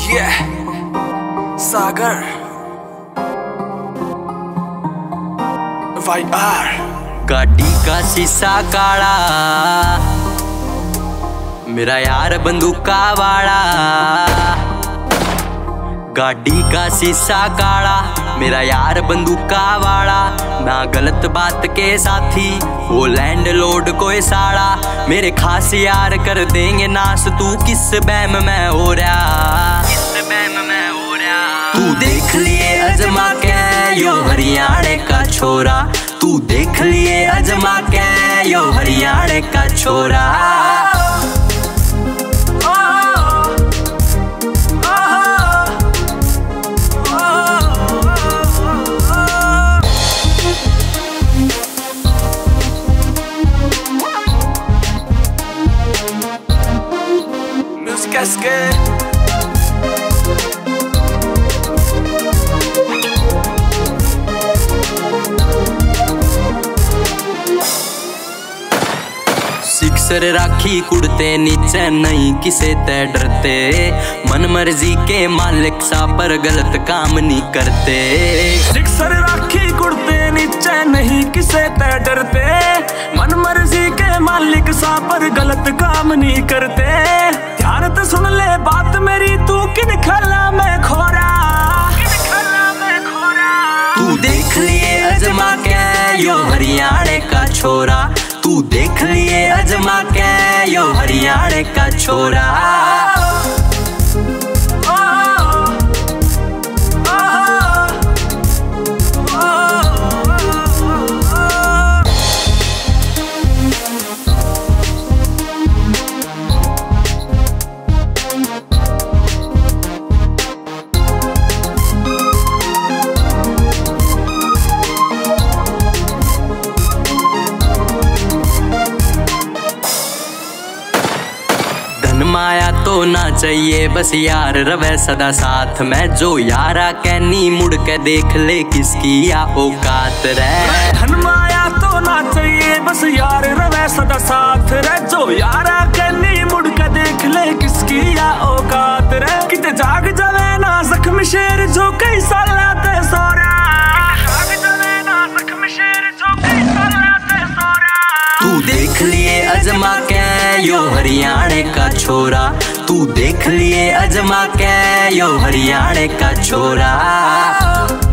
Yeah, Sagar, YR। गाड़ी का शीशा काला, मेरा यार बंदूका वाला। गाड़ी का शीशा काला, मेरा यार बंदूका वाला। ना गलत बात के साथी, वो लैंड लोड कोई साड़ा। मेरे खास यार कर देंगे नाश, तू किस बैम में हो रहा। तू देख लिए अजमा के यो हरियाणे का छोरा। तू देख लिए अजमा के यो हरियाणे का छोरा। सिक्सर राखी कुड़ते नीचे नहीं किसे ते डरते। मन मर्जी के मालिक सा पर गलत काम नहीं करते। सिक्सर राखी कुड़ते नीचे नहीं किसे ते डरते। मन मर्जी के मालिक सा पर गलत काम नहीं करते। ध्यान तो सुन ले बात मेरी, तू किन खला में खोरा। तू देख लिए अजमा के यो हरियाणे का छोरा। तू देख लिए अजमा के यो हरियाणे का छोरा। माया तो ना चाहिए, बस यार रवे सदा साथ में। जो यारा कहनी मुड़ के देख ले किसकी या औकात रे। धन माया तो ना चाहिए, बस यार रवे सदा साथ रे। जो यारा कहनी मुड़ के देख ले किसकी या औकात रे। किते जाग जावे ना जख्म शेर जो कई साला ते सोरा। जाग जावे ना जख्म शेर जो कई साला ते सोरा। तू देख लिए अजमा के यो हरियाणे का छोरा। तू देख लिए अजमा के यो हरियाणे का छोरा।